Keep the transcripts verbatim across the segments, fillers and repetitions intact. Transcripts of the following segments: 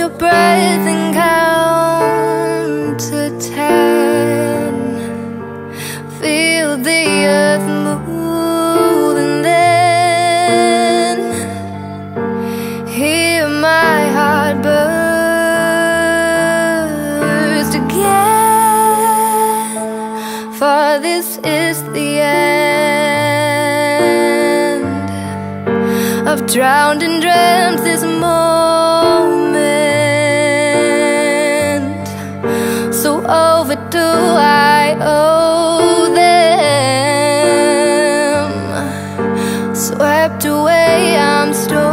your breath and count to ten. Feel the earth move and then hear my heart burst again. For this is the end. I've drowned and dreamt this moment, so overdo I owe them. Swept away, I'm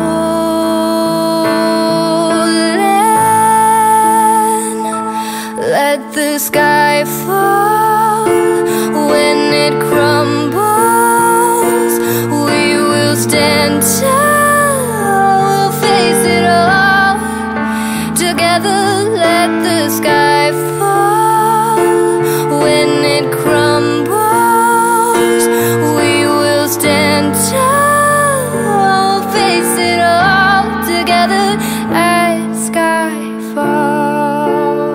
stolen. Let the sky fall. When it crumbles, we will stand tall. Let the sky fall. When it crumbles, we will stand tall. Face it all together at skyfall.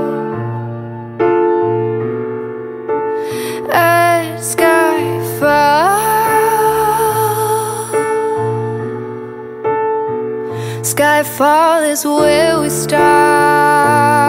At skyfall. Skyfall is where we start.